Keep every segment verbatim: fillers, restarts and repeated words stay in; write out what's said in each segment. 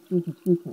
тихо, тихо.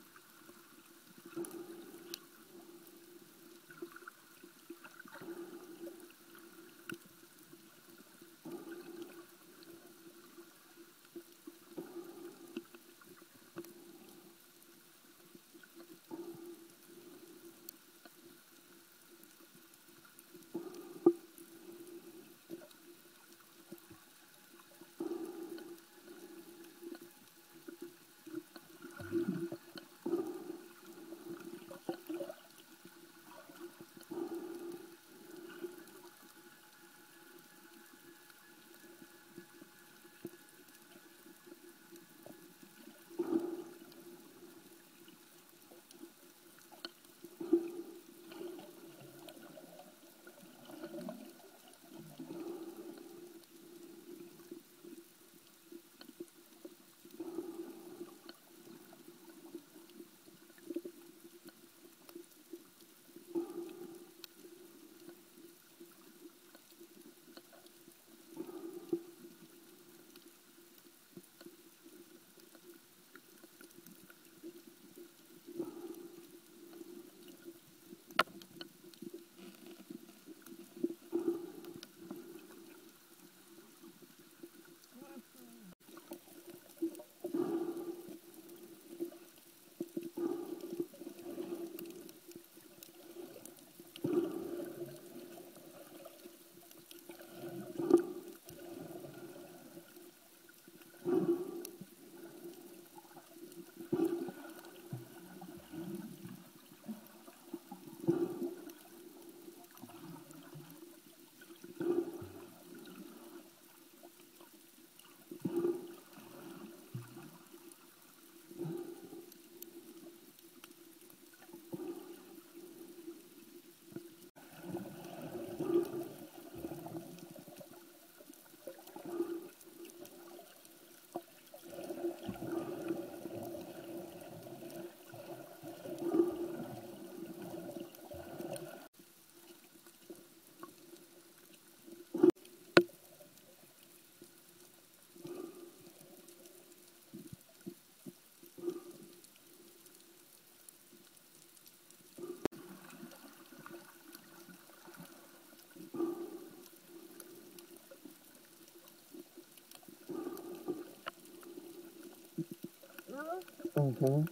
Угу.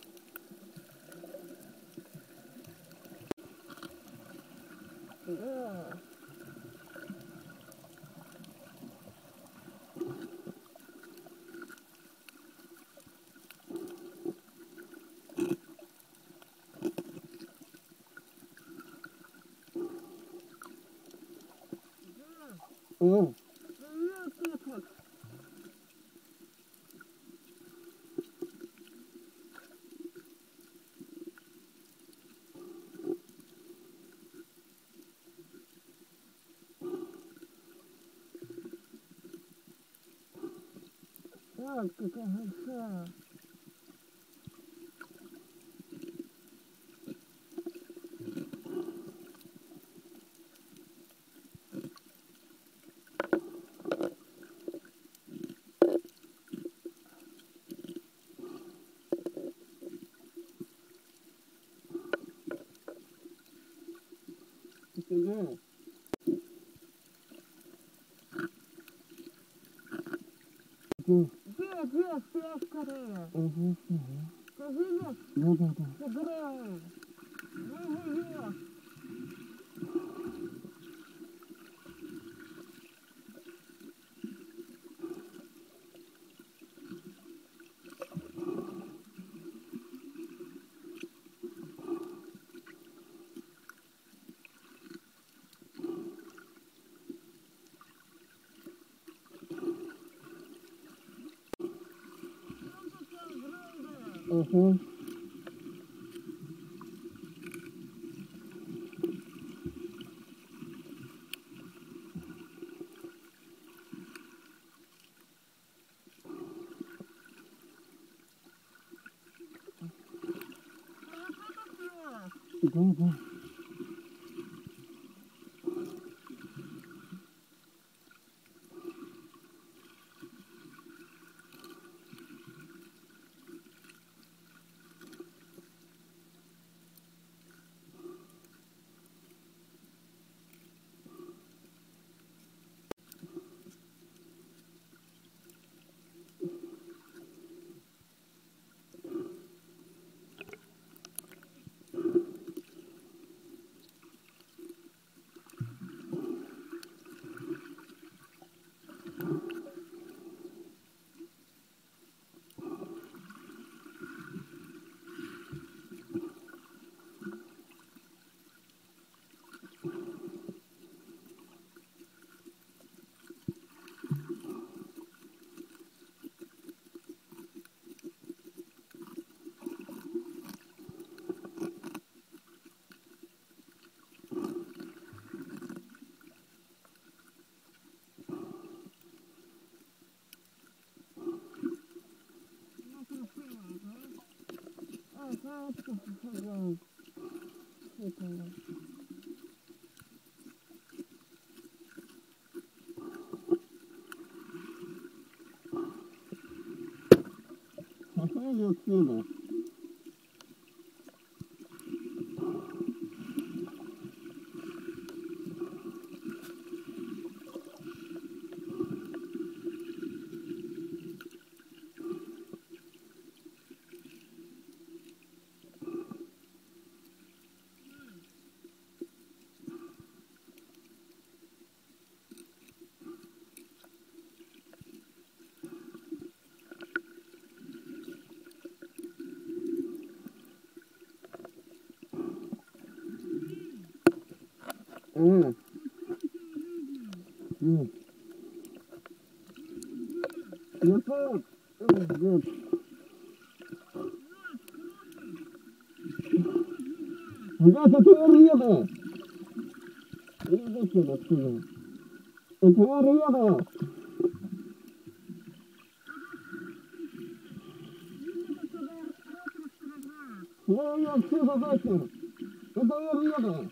Да. М. Вот какая большая. Угу. Угу. Где, где, спи скорее. Угу. Ты видишь? Да, да, да. Сыграем. Ну, живешь. Угу. Да, да. Папа, пожалуйста. Это... Пошли отсюда. М. М. Ютуб. М. Ребята, это рыба! Иди сюда, сюда. Это рыба! Я ее отсюда выкину! Это рыба!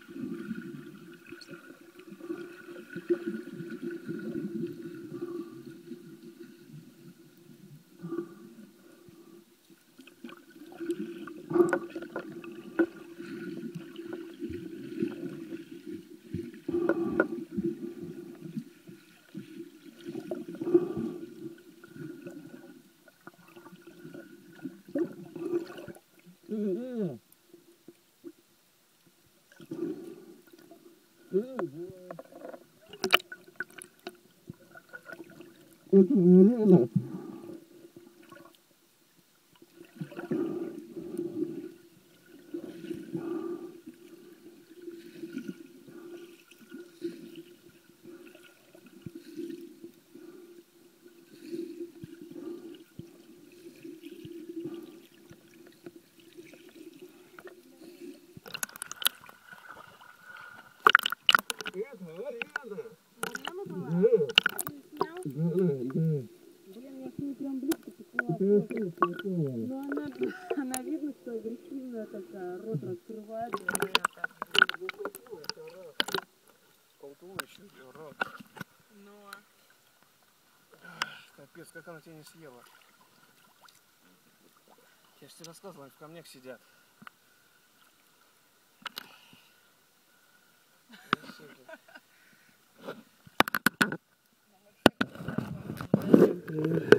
М. М. Это рыба! Это рыба! Марьяна была? Да, Ты снял? да, да. Блин, я к ней прям близко подплыла. Это опять такое. Но она, она видно, что агрессивная такая, рот раскрывает. Полтуловище, рот. Но... Капец, как она тебя не съела. Я же тебе рассказывал, они в камнях сидят. Ну,